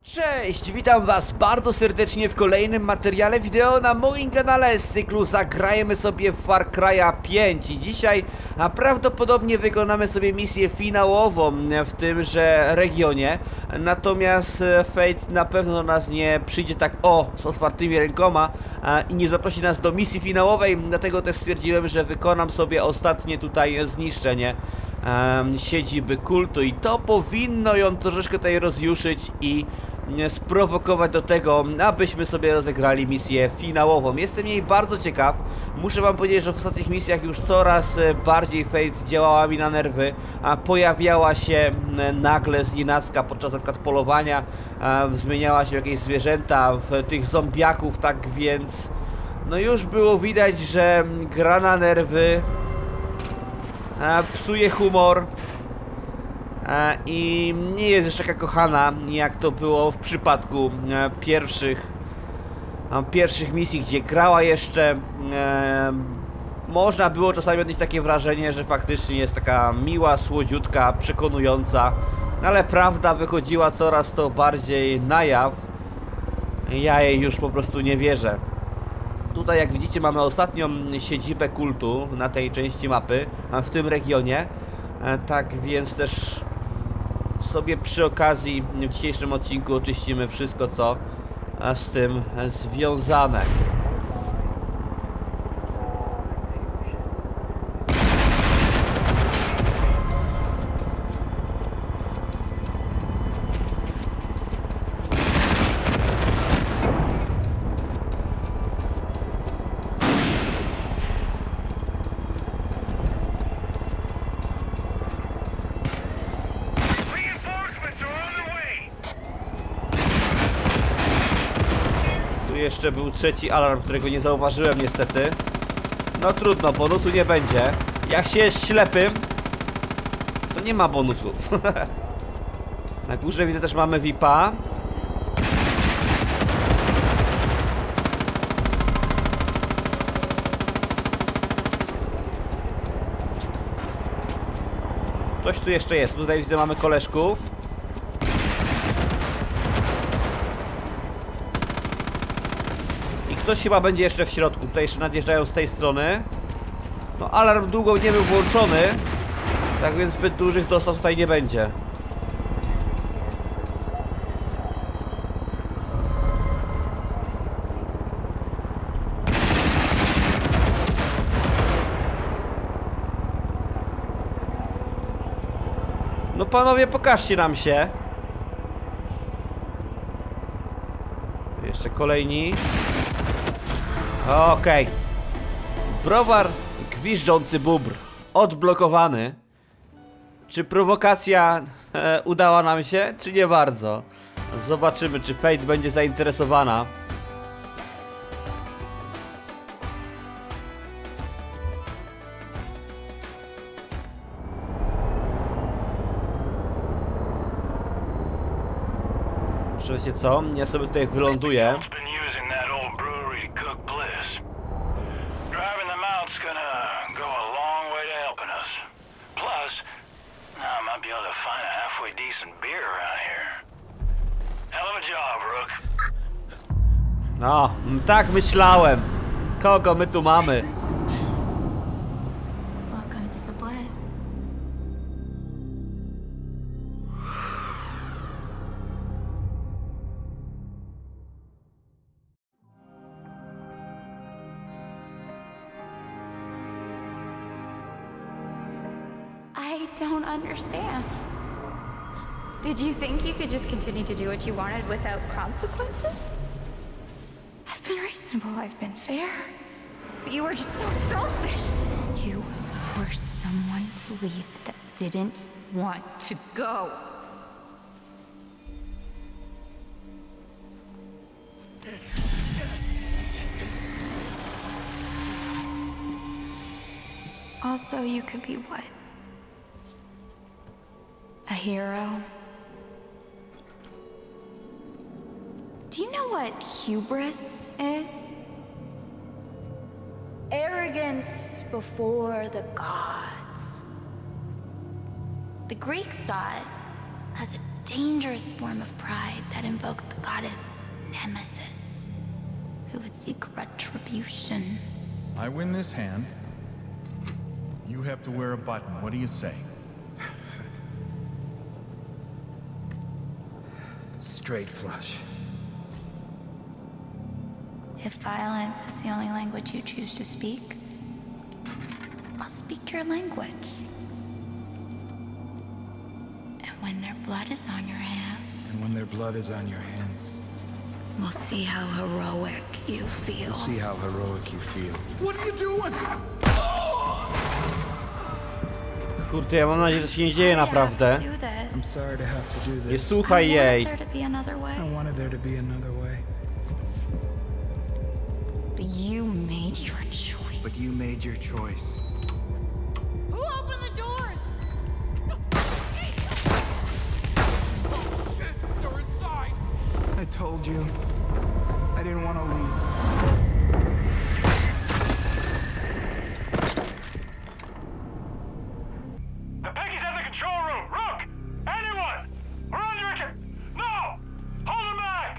Cześć, witam was bardzo serdecznie w kolejnym materiale wideo na moim kanale z cyklu Zagrajmy sobie w Far Cry'a 5 i dzisiaj prawdopodobnie wykonamy sobie misję finałową w tymże regionie. Natomiast Fate na pewno do nas nie przyjdzie tak z otwartymi rękoma i nie zaprosi nas do misji finałowej, dlatego też stwierdziłem, że wykonam sobie ostatnie tutaj zniszczenie siedziby kultu i to powinno ją troszeczkę tutaj rozjuszyć i sprowokować do tego, abyśmy sobie rozegrali misję finałową. Jestem jej bardzo ciekaw. Muszę wam powiedzieć, że w ostatnich misjach już coraz bardziej Fate działała mi na nerwy, a pojawiała się nagle znienacka podczas na przykład polowania, zmieniała się w jakieś zwierzęta, w tych zombiaków, tak więc no już było widać, że gra na nerwy, psuje humor i nie jest jeszcze taka kochana, jak to było w przypadku pierwszych misji, gdzie grała jeszcze. Można było czasami odnieść takie wrażenie, że faktycznie jest taka miła, słodziutka, przekonująca, ale prawda wychodziła coraz to bardziej na jaw. Ja jej już po prostu nie wierzę. Tutaj, jak widzicie, mamy ostatnią siedzibę kultu na tej części mapy, w tym regionie. Tak więc też sobie przy okazji w dzisiejszym odcinku oczyścimy wszystko, co z tym związane. Jeszcze był trzeci alarm, którego nie zauważyłem niestety. No trudno, bonusu nie będzie. Jak się jest ślepym, to nie ma bonusów. Na górze widzę też mamy VIP-a. Ktoś tu jeszcze jest. Tutaj widzę mamy koleżków. Ktoś chyba będzie jeszcze w środku. Tutaj jeszcze nadjeżdżają z tej strony. No alarm długo nie był włączony, tak więc zbyt dużych dostaw tutaj nie będzie. No panowie, pokażcie nam się. Jeszcze kolejni. Okej. Browar gwiżdżący bóbr odblokowany. Czy prowokacja udała nam się, czy nie bardzo? Zobaczymy, czy Fate będzie zainteresowana. Wiecie co? Ja sobie tutaj wyląduję. No, tak myślałem. Kogo my tu mamy? Welcome to the bliss. I don't understand. Did you think you could just continue to do what you wanted without consequences? I've been reasonable, I've been fair. But you were just so selfish. You forced someone to leave that didn't want to go. Also, you could be what? A hero? Do you know what hubris is? Arrogance before the gods. The Greeks saw it as a dangerous form of pride that invoked the goddess Nemesis, who would seek retribution. I win this hand. You have to wear a button. What do you say? Straight flush. If violence is the only language you choose to speak, I'll speak your language. And when their blood is on your hands... And when their blood is on your hands... We'll see how heroic you feel. We'll see how heroic you feel. What are you doing? Kurde, ja mam nadzieję, że się nie dzieje naprawdę. I'm sorry to have to do this. Nie słuchaj jej. I wanted there to be another way. But you made your choice. But you made your choice. Who opened the doors? Oh shit! They're inside! I told you. I didn't want to leave. The Peggy's at the control room! Rook! Anyone! We're under attack! No! Hold him back!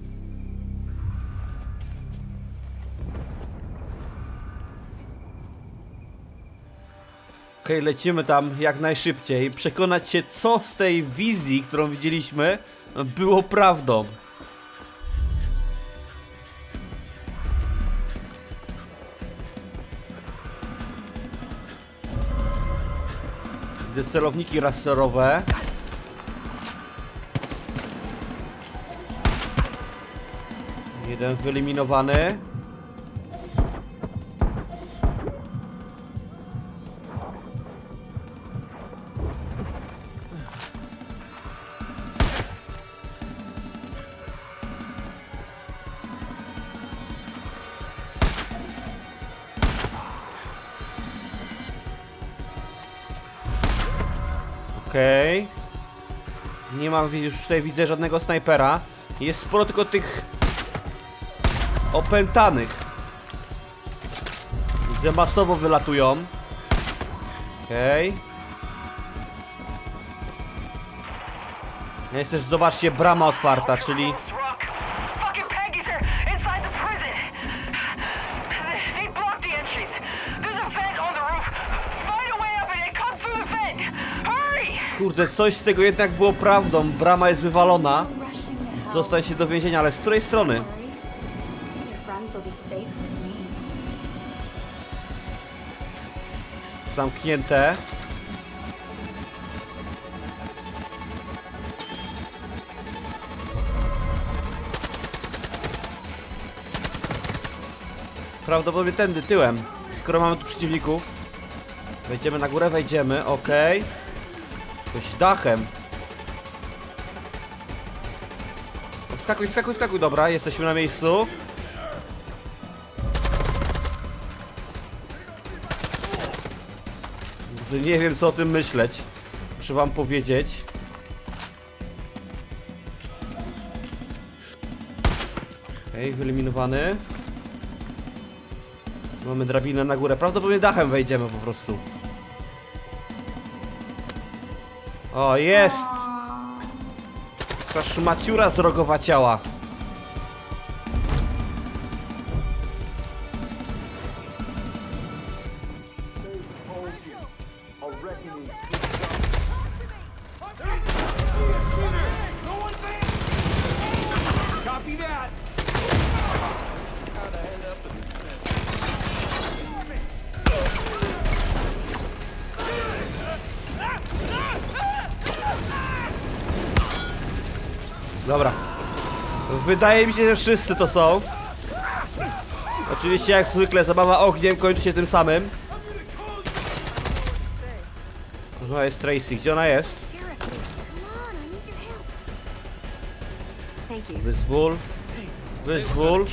Okej, lecimy tam jak najszybciej. Przekonać się, co z tej wizji, którą widzieliśmy, było prawdą. Widzę celowniki rasterowe. Jeden wyeliminowany. Okej. Nie mam, już tutaj widzę żadnego snajpera. Jest sporo tylko tych opętanych. Widzę, masowo wylatują. Okej. Jest też, zobaczcie, brama otwarta, czyli... Fucking Peggy's are inside the prison! They blocked the entries! There's a vent on the roof! Find a way up and come through the vent! Hurry! Kurde, coś z tego jednak było prawdą. Brama jest wywalona. Dostaje się do więzienia, ale z której strony? Zamknięte. Prawdopodobnie tędy, tyłem. Skoro mamy tu przeciwników. Wejdziemy na górę, wejdziemy, okej. Coś dachem. Skakuj, skakuj, skakuj, dobra, jesteśmy na miejscu. Nie wiem, co o tym myśleć. Muszę wam powiedzieć. Okej, wyeliminowany. Mamy drabinę na górę. Prawdopodobnie dachem wejdziemy po prostu. O, jest! Ta szmaciura z rogowa ciała. Copy that! Dobra. Wydaje mi się, że wszyscy to są. Oczywiście, jak zwykle, zabawa ogniem kończy się tym samym. Może jest Tracy. Gdzie ona jest? Wyzwól. Wyzwól.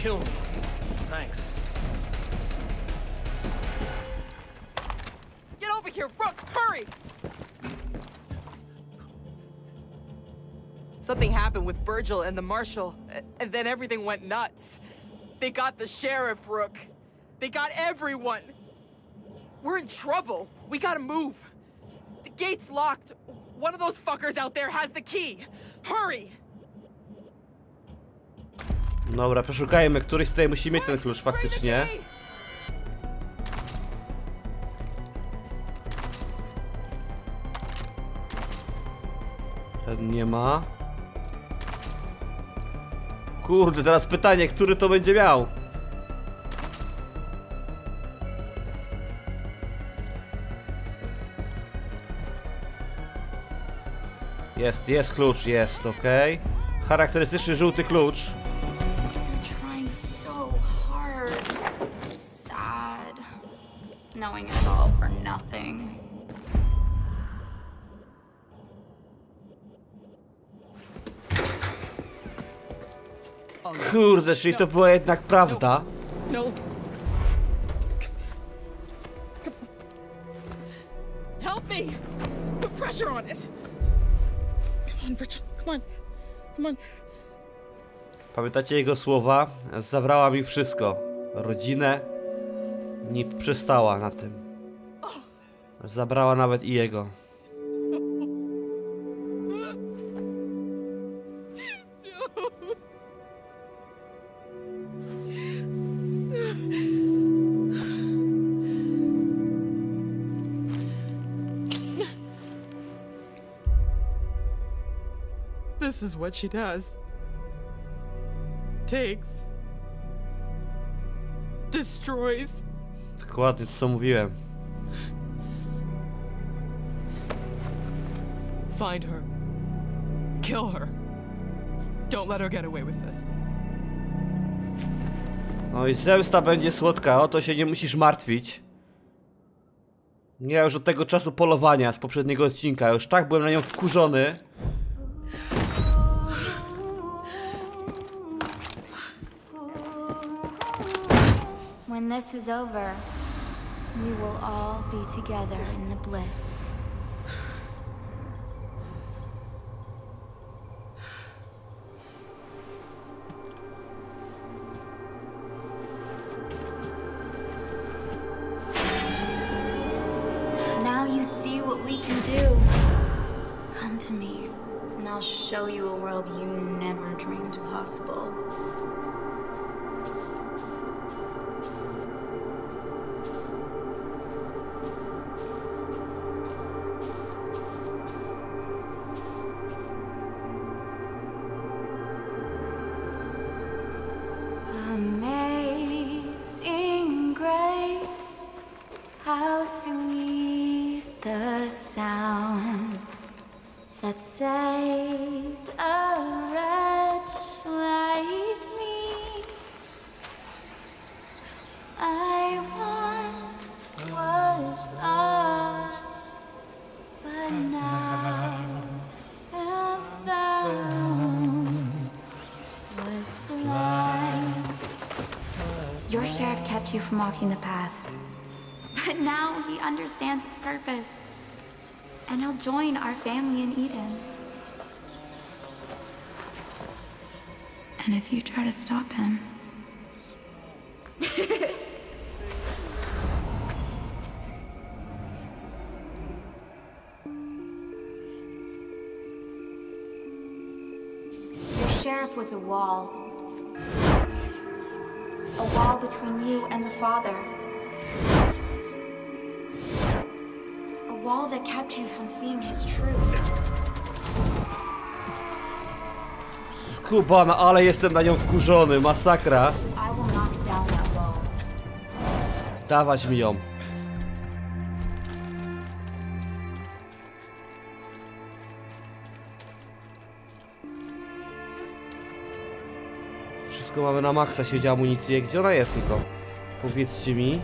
Get over here, Rook! Hurry! Something happened with Virgil and the marshal, and then everything went nuts. They got the sheriff, Rook. They got everyone. We're in trouble. We gotta move. The gate's locked. One of those fuckers out there has the key. Hurry! Dobra, przeszukajmy. Któryś tutaj musi mieć ten klucz faktycznie. Ten nie ma. Kurde, teraz pytanie, który to będzie miał? Jest klucz, jest, okej. Charakterystyczny żółty klucz. Trying so hard. Sad. Knowing it's all for nothing. Kurde, czyli to była jednak prawda. No. Help me! Put pressure on it. Come on, Virgil. Come on. Come on. Pamiętacie jego słowa? Zabrała mi wszystko. Rodzinę. Nie przestała na tym. Zabrała nawet i jego. This is what she does. Takes. Destroys. Dokładnie to, co mówiłem. Find her. Kill her. Don't let her get away with this. No i zemsta będzie słodka, o to się nie musisz martwić. Ja już od tego czasu polowania z poprzedniego odcinka, już tak byłem na nią wkurzony. When this is over, we will all be together in the bliss. Now you see what we can do. Come to me, and I'll show you a world you never dreamed possible. Amazing grace, how sweet the sound that saved a wretch like me. I once was lost, but now am found. Was blind. Your sheriff kept you from walking the path, but now he understands its purpose, and he'll join our family in Eden. And if you try to stop him, your sheriff was a wall. A wall between you and the Father. A wall that kept you from seeing his truth. Skubana, ale jestem na nią wkurzony, masakra. I will knock down that wall. Dawać mi ją. Wszystko mamy na maksa, siedzi amunicję. Gdzie ona jest tylko? Powiedzcie mi.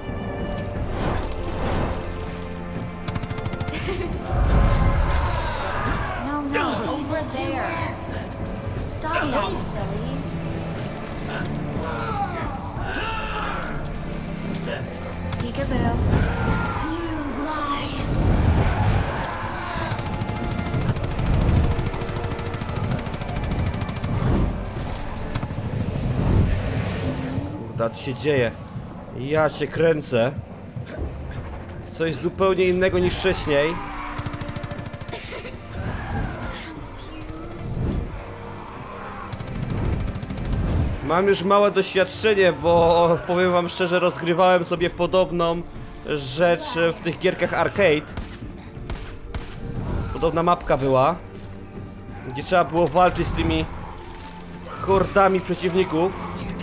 No, over there. Stop that, silly. Peekaboo. You lied. Co tu się dzieje? Ja cię kręcę. Coś zupełnie innego niż wcześniej. Mam już małe doświadczenie, bo powiem wam szczerze, rozgrywałem sobie podobną rzecz w tych gierkach arcade. Podobna mapka była, gdzie trzeba było walczyć z tymi hordami przeciwników.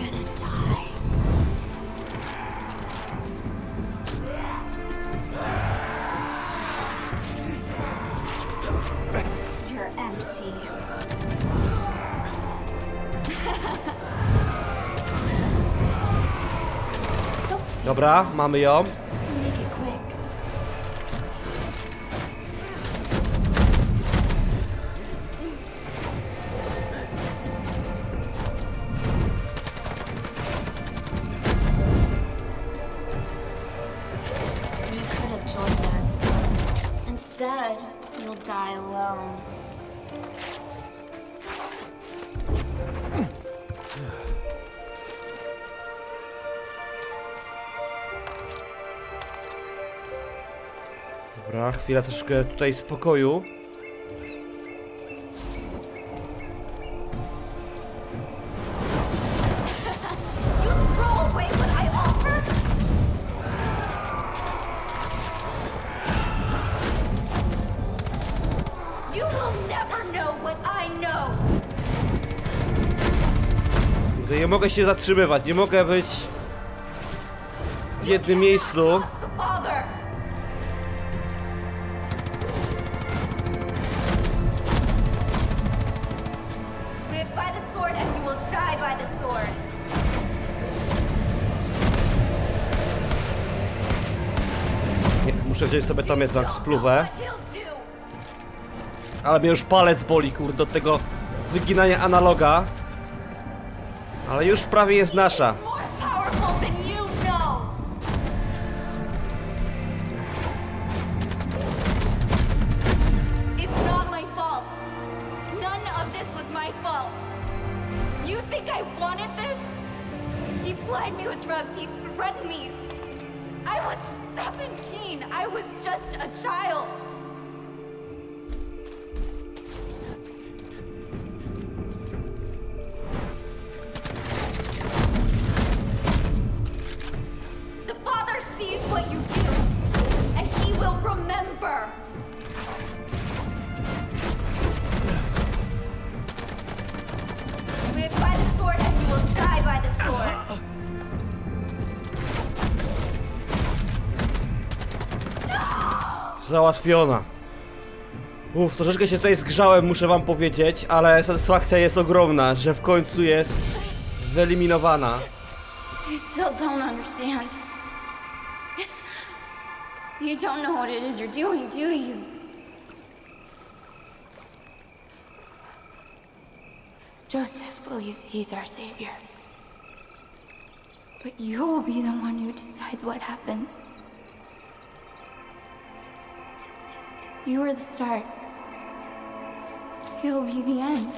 Dobra, mamy ją. Instead, you'll die alone. Dobra, chwila troszkę tutaj spokoju. Nie mogę się zatrzymywać, nie mogę być w jednym miejscu. Nie, muszę wziąć sobie tam jednak spluwę. Ale mnie już palec boli, kurde, od tego wyginania analoga. Ale już prawie jest nasza. Załatwiona. Troszeczkę się tutaj zgrzałem, muszę wam powiedzieć, ale satysfakcja jest ogromna, że w końcu jest wyeliminowana. You still don't understand. You don't know what it is you're doing, do you? Joseph believes he's our savior. But you'll be the one who decides what happens. You were the start. He'll be the end.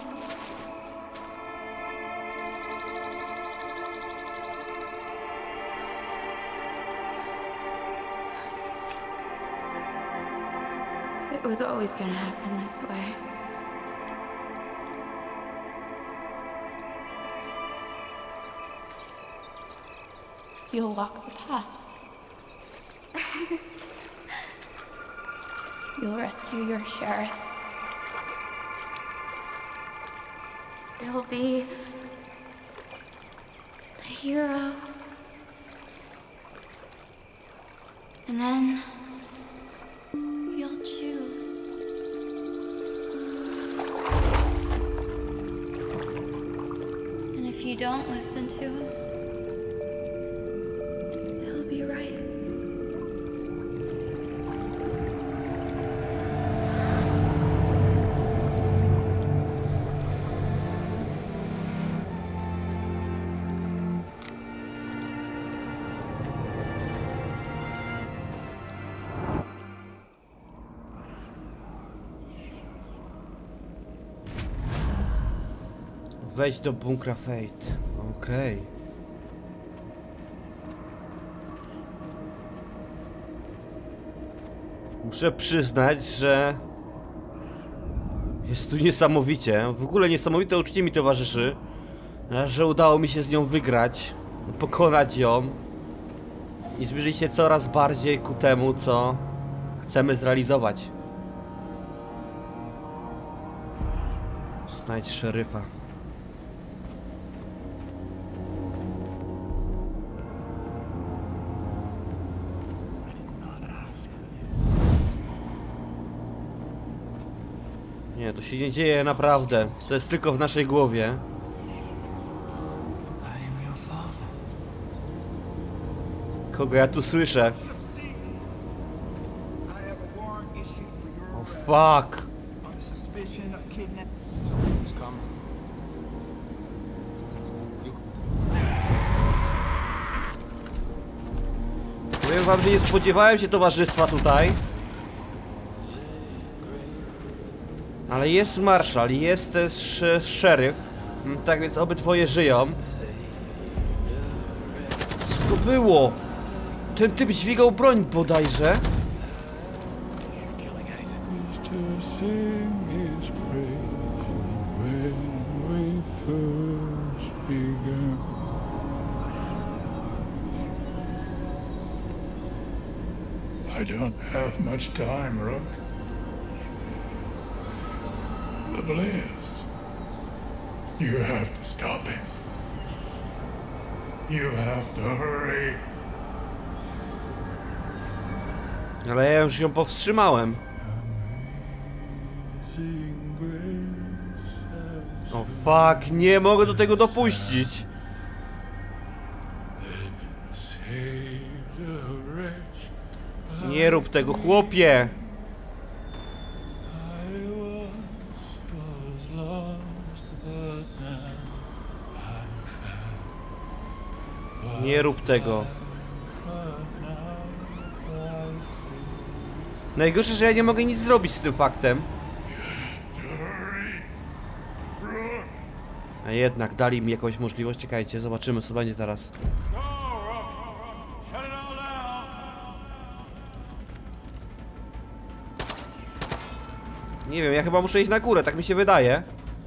It was always gonna happen this way. You'll walk the path. You'll rescue your sheriff. You'll be the hero. And then you'll choose. And if you don't listen to him, he'll be right. Wejdź do bunkra Fate. Okej. Muszę przyznać, że jest tu niesamowicie. W ogóle niesamowite uczucie mi towarzyszy. że udało mi się z nią wygrać, pokonać ją i zbliżyć się coraz bardziej ku temu, co chcemy zrealizować. Znajdź szeryfa. Nie, to się nie dzieje naprawdę. To jest tylko w naszej głowie. Kogo ja tu słyszę? O fuck. Powiem wam, że nie spodziewałem się towarzystwa tutaj. Ale jest marszal, jest też szeryf. Tak więc obydwoje żyją. Co to było? Ten typ dźwigał broń bodajże. I don't have much time, Rook. The Bliss. You have to stop him. You have to hurry. Ale ja już ją powstrzymałem. O fuck, nie mogę do tego dopuścić. Nie rób tego, chłopie. Nie rób tego. Najgorsze, że ja nie mogę nic zrobić z tym faktem. A jednak dali mi jakąś możliwość. Czekajcie, zobaczymy co będzie zaraz. Nie wiem, ja chyba muszę iść na górę, tak mi się wydaje.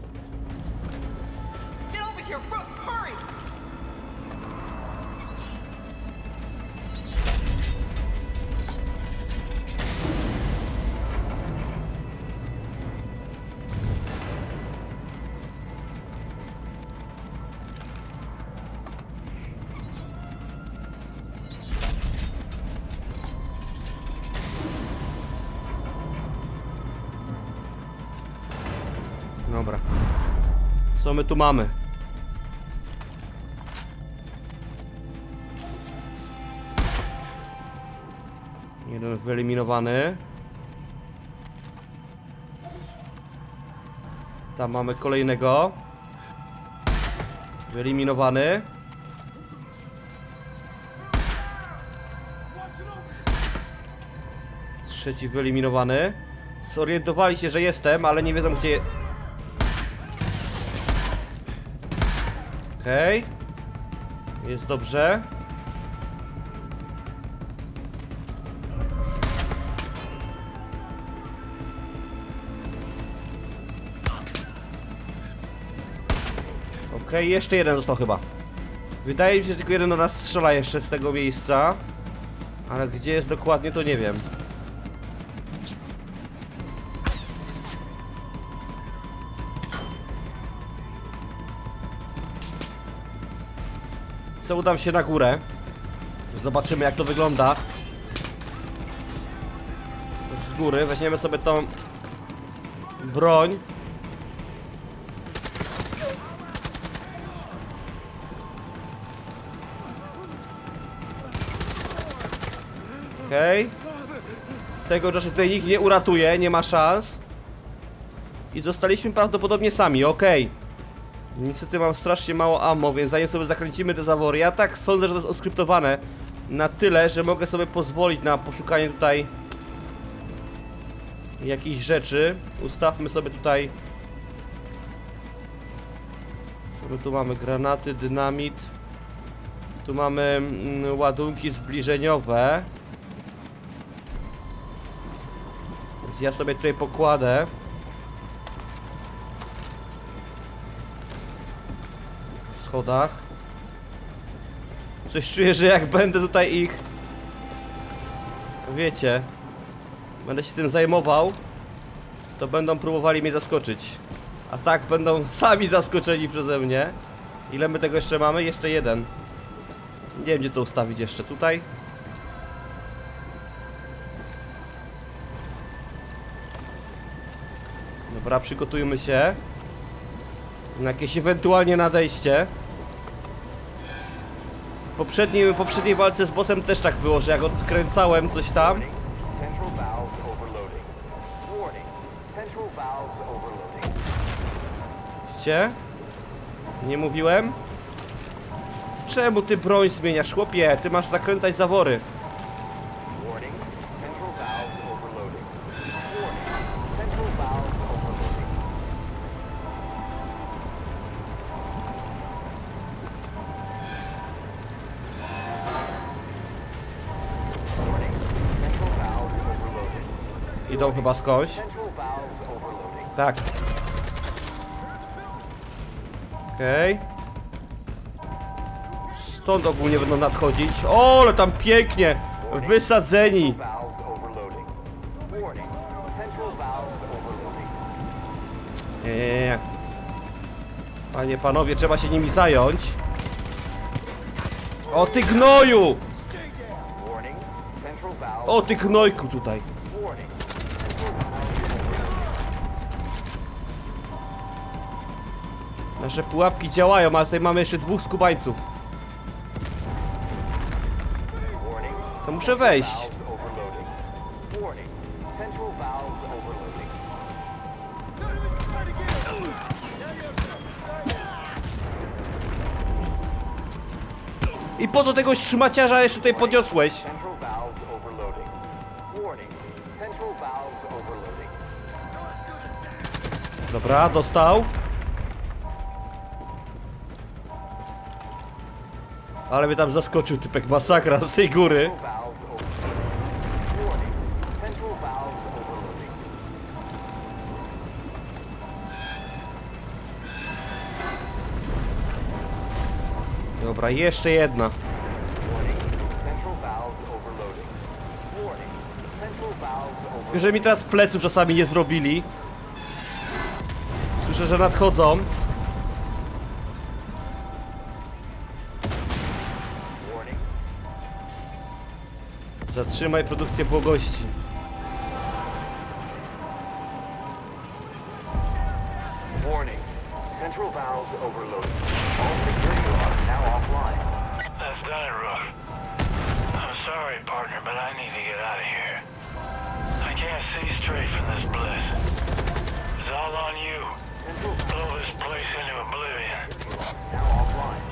Dobra. Co my tu mamy? Jeden wyeliminowany. Tam mamy kolejnego. Wyeliminowany. Trzeci wyeliminowany. Zorientowali się, że jestem, ale nie wiedzą gdzie... Okej. Jest dobrze. Okej, jeszcze jeden został chyba. Wydaje mi się, że tylko jeden do nas strzela jeszcze z tego miejsca. Ale gdzie jest dokładnie, to nie wiem. Co, udam się na górę. Zobaczymy jak to wygląda. Z góry weźmiemy sobie tą broń. Okej. Tego rzeczy tutaj nikt nie uratuje, nie ma szans. I zostaliśmy prawdopodobnie sami, okej. Niestety mam strasznie mało ammo, więc zanim sobie zakręcimy te zawory, ja tak sądzę, że to jest oskryptowane na tyle, że mogę sobie pozwolić na poszukanie tutaj jakichś rzeczy. Ustawmy sobie tutaj. Co my tu mamy? Granaty, dynamit. Tu mamy ładunki zbliżeniowe. Więc ja sobie tutaj pokładę. schodach. Coś czuję, że jak będę tutaj ich... Wiecie... Będę się tym zajmował, to będą próbowali mnie zaskoczyć. A tak będą sami zaskoczeni przeze mnie. Ile my tego jeszcze mamy? Jeszcze jeden. Nie wiem, gdzie to ustawić jeszcze. Tutaj? Dobra, przygotujmy się na jakieś ewentualnie nadejście. W poprzedniej walce z bossem też tak było, że jak odkręcałem coś tam, widzicie? Nie mówiłem? Czemu ty broń zmieniasz, chłopie? Ty masz zakrętać zawory. Idą chyba skądś. Tak. Okej. Stąd ogólnie będą nadchodzić. O, ale tam pięknie! Wysadzeni! Nie. Panie, panowie, trzeba się nimi zająć. O, ty gnoju! O, ty gnojku tutaj. Nasze pułapki działają, a tutaj mamy jeszcze dwóch skubańców. To muszę wejść. I po co tego szmaciarza jeszcze tutaj podniosłeś? Dobra, dostał. Ale mnie tam zaskoczył typek, masakra z tej góry. Dobra, jeszcze jedna. Że mi teraz pleców czasami nie zrobili. Słyszę, że nadchodzą. Zatrzymaj produkcję błogości. Warning. Central valves overloaded. All security locks now offline. That's done it, Rook. I'm sorry, partner, but I need to get out of here. I can't see straight from this bliss. It's all on you. Blow this place into oblivion. Now offline.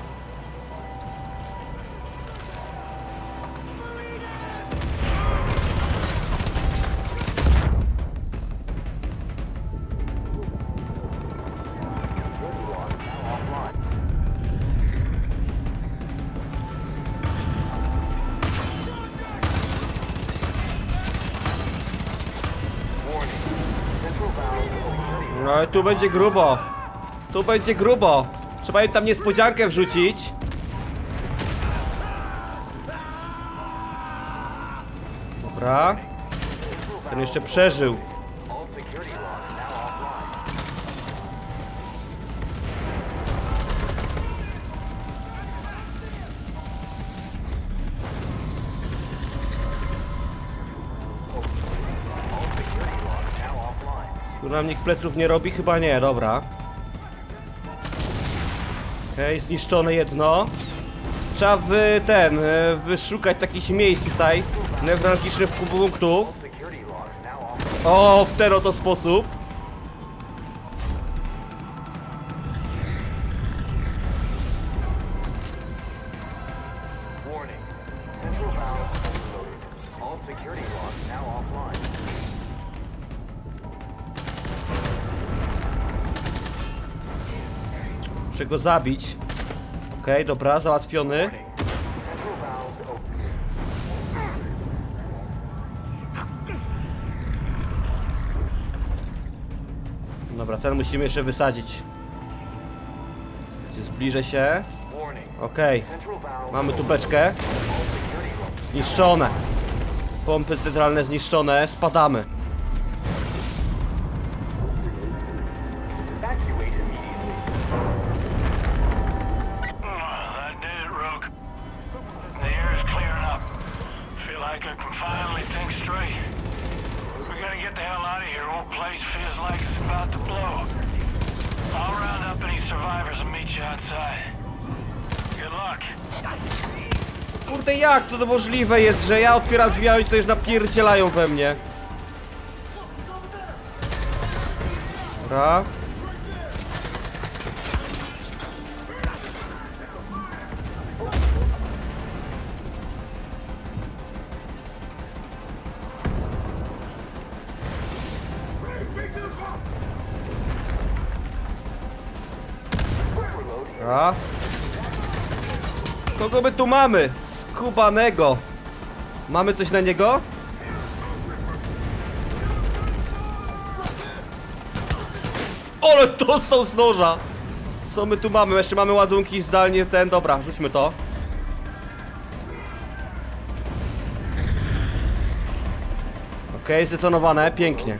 No i tu będzie grubo. Tu będzie grubo. Trzeba im tam niespodziankę wrzucić. Dobra. Ten jeszcze przeżył. Tu nam nikt pleców nie robi? Chyba nie, dobra. Okej, zniszczone jedno. Trzeba wyszukać takich miejsc tutaj newralgicznych punktów. O, w ten oto sposób. Muszę go zabić. Okej, dobra, załatwiony. Dobra, ten musimy jeszcze wysadzić. Jest Zbliżę się. Okej. Mamy tu beczkę. Zniszczone. Pompy centralne zniszczone. Spadamy. Kurde, jak to możliwe jest, że ja otwieram drzwi, a oni to już napierdzielają we mnie. Dobra. Dobra. Kogo my tu mamy? Skubanego. Mamy coś na niego? Ale dostał z noża. Co my tu mamy? Jeszcze mamy ładunki zdalnie ten. Dobra, rzućmy to. Okej, zdetonowane, pięknie.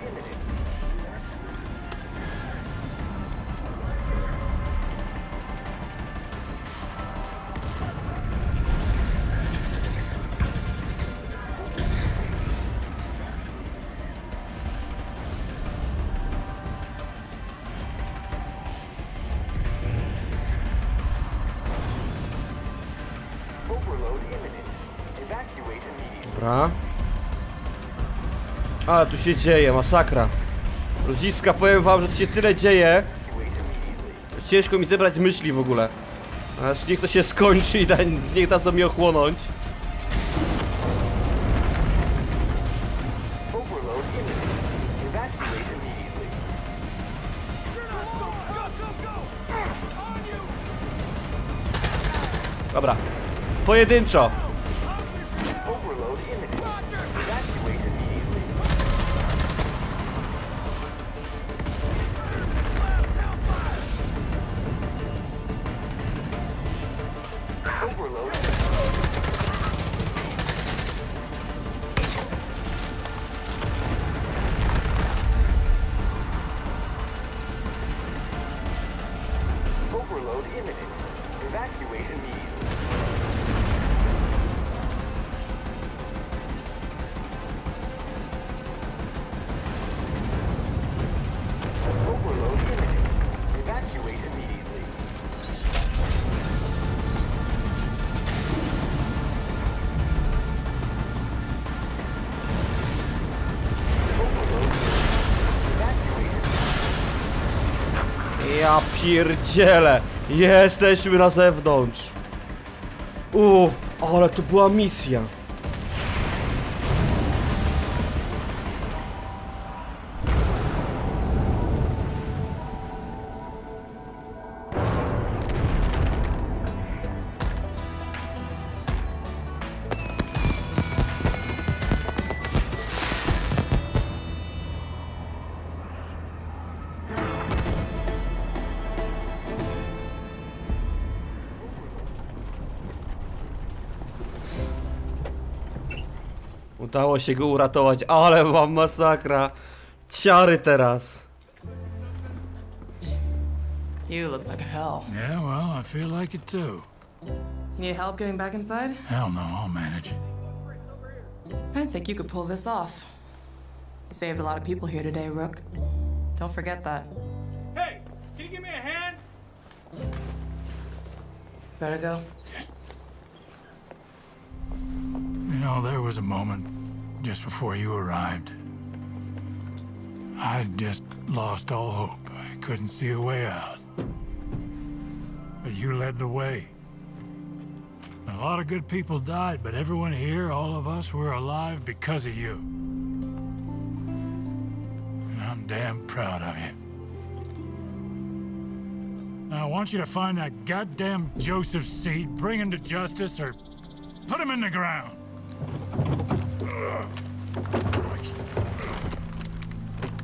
Dobra. Ale tu się dzieje, masakra. Ludziska, powiem wam, że tu się tyle dzieje. Ciężko mi zebrać myśli w ogóle. Aż niech to się skończy i niech da co mi ochłonąć. Dobra. Pojedynczo. Ja pierdzielę. Jesteśmy na zewnątrz. Uff, ale to była misja. Udało się go uratować, ale mam masakra. Ciary teraz. You look like hell. Yeah, well, I feel like it too. Need help getting back inside? Hell no, I'll manage. I didn't think you could pull this off. You saved a lot of people here today, Rook. Don't forget that. Hey, can you give me a hand? Better go. You know, there was a moment just before you arrived. I just lost all hope. I couldn't see a way out. But you led the way. A lot of good people died, but everyone here, all of us, we're alive because of you. And I'm damn proud of you. Now, I want you to find that goddamn Joseph Seed, bring him to justice, or put him in the ground.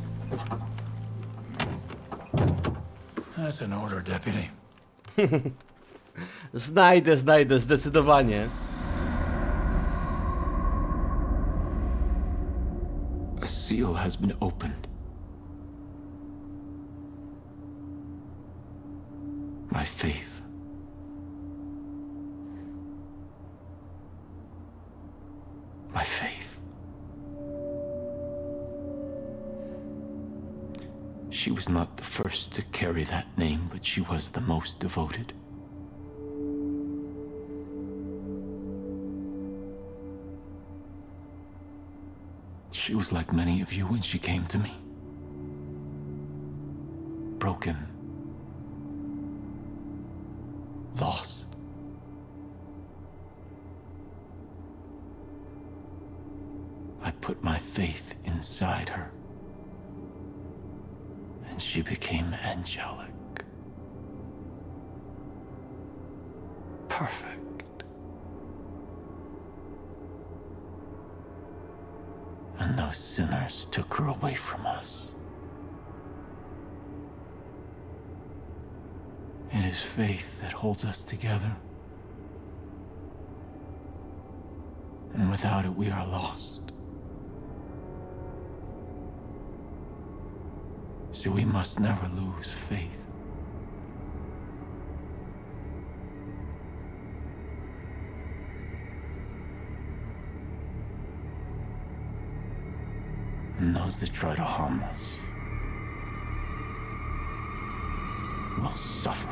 That's an order, Deputy. Znajdę, zdecydowanie. A seal has been opened. My faith. My faith. She was not the first to carry that name, but she was the most devoted. She was like many of you when she came to me. Broken. Lost. I put my faith inside her. And she became angelic. Perfect. And those sinners took her away from us. It is faith that holds us together. And without it, we are lost. So we must never lose faith. And those that try to harm us will suffer.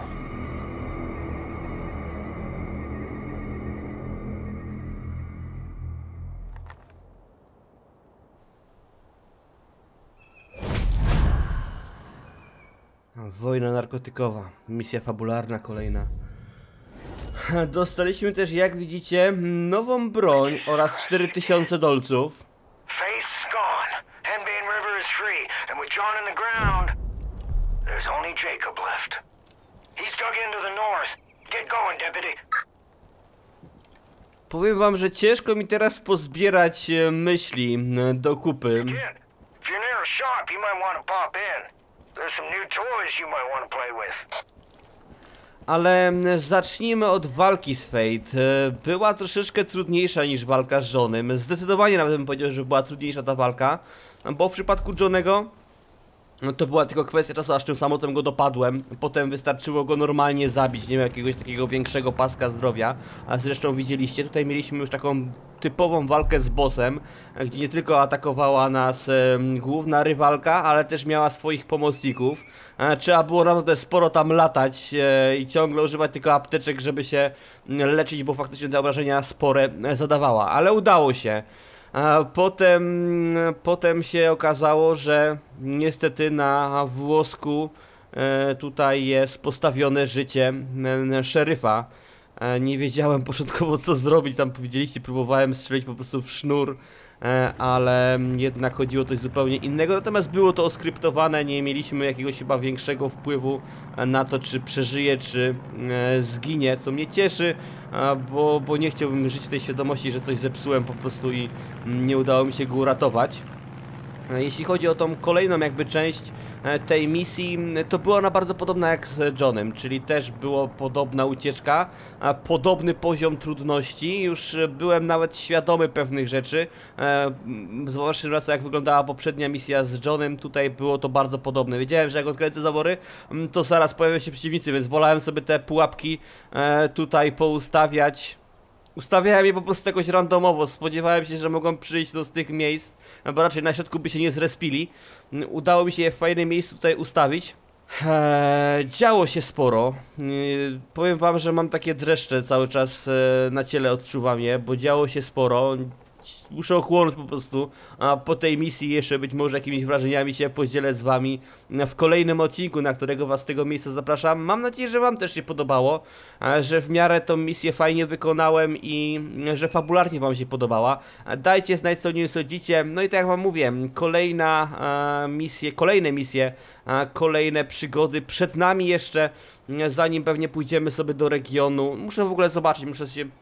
Wojna narkotykowa, misja fabularna kolejna. Dostaliśmy też, jak widzicie, nową broń oraz 4000 dolców. Faith's gone. Henbane River is free, and with John in the ground, there's only Jacob left. He's dug into the north. Get going, deputy. Powiem wam, że ciężko mi teraz pozbierać myśli do kupy. Kid, if you're near a shop, you might want to pop in. There's some new toys you might want to play with. Ale zacznijmy od walki z Fate. Była troszeczkę trudniejsza niż walka z Johnem. Zdecydowanie nawet bym powiedział, że była trudniejsza ta walka. Bo w przypadku Johnego to była tylko kwestia czasu, aż tym samolotem go dopadłem. Potem wystarczyło go normalnie zabić, nie miał jakiegoś takiego większego paska zdrowia. A zresztą widzieliście, tutaj mieliśmy już taką typową walkę z bossem, gdzie nie tylko atakowała nas główna rywalka, ale też miała swoich pomocników. Trzeba było naprawdę sporo tam latać i ciągle używać tylko apteczek, żeby się leczyć, bo faktycznie te obrażenia spore zadawała. Ale udało się. Potem się okazało, że niestety na włosku tutaj jest postawione życie szeryfa. Nie wiedziałem początkowo co zrobić, tam powiedzieliście, próbowałem strzelić po prostu w sznur, ale jednak chodziło o coś zupełnie innego. Natomiast było to oskryptowane, nie mieliśmy jakiegoś chyba większego wpływu na to, czy przeżyje, czy zginie, co mnie cieszy, bo nie chciałbym żyć w tej świadomości, że coś zepsułem po prostu i nie udało mi się go uratować. Jeśli chodzi o tą kolejną jakby część tej misji, to była ona bardzo podobna jak z Johnem, czyli też była podobna ucieczka, podobny poziom trudności. Już byłem nawet świadomy pewnych rzeczy, zwłaszcza na to, jak wyglądała poprzednia misja z Johnem. Tutaj było to bardzo podobne. Wiedziałem, że jak odkręcę zawory, to zaraz pojawią się przeciwnicy, więc wolałem sobie te pułapki tutaj poustawiać. Ustawiałem je po prostu jakoś randomowo, spodziewałem się, że mogą przyjść z tych miejsc, bo raczej na środku by się nie zrespili. Udało mi się je w fajnym miejscu tutaj ustawić. Działo się sporo. Powiem wam, że mam takie dreszcze cały czas na ciele, odczuwam je, bo działo się sporo. Muszę ochłonąć po prostu, a po tej misji jeszcze być może jakimiś wrażeniami się podzielę z wami w kolejnym odcinku, na którego was z tego miejsca zapraszam. Mam nadzieję, że wam też się podobało, że w miarę tą misję fajnie wykonałem i że fabularnie wam się podobała. Dajcie znać, co nie sądzicie. No i tak jak wam mówię, kolejne misje, kolejne przygody przed nami jeszcze, zanim pewnie pójdziemy sobie do regionu. Muszę w ogóle zobaczyć, muszę się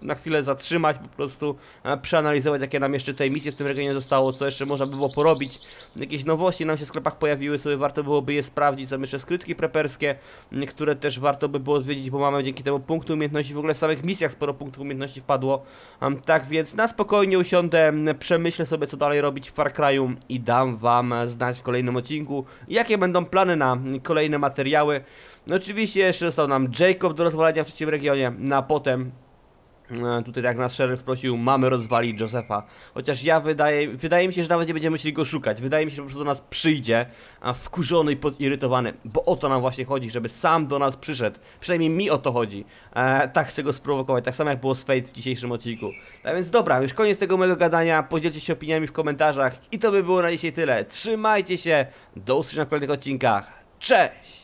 na chwilę zatrzymać, po prostu przeanalizować, jakie nam jeszcze tej misje w tym regionie zostało, co jeszcze można by było porobić. Jakieś nowości nam się w sklepach pojawiły, sobie warto byłoby je sprawdzić. Są jeszcze skrytki preperskie, które też warto by było odwiedzić, bo mamy dzięki temu punktu umiejętności, w ogóle w samych misjach sporo punktów umiejętności wpadło. Tak więc na spokojnie usiądę, przemyślę sobie, co dalej robić w Far Cry'u i dam wam znać w kolejnym odcinku, jakie będą plany na kolejne materiały. No oczywiście jeszcze został nam Jacob do rozwalenia w trzecim regionie, a potem tutaj jak nas szeryf prosił, mamy rozwalić Josepha. Chociaż wydaje mi się, że nawet nie będziemy musieli go szukać. Wydaje mi się, że po prostu do nas przyjdzie, a wkurzony i podirytowany. Bo o to nam właśnie chodzi, żeby sam do nas przyszedł. Przynajmniej mi o to chodzi. Tak chcę go sprowokować, tak samo jak było z Fate w dzisiejszym odcinku. Tak więc dobra, już koniec tego mojego gadania. Podzielcie się opiniami w komentarzach. I to by było na dzisiaj tyle. Trzymajcie się, do usłyszenia w kolejnych odcinkach. Cześć!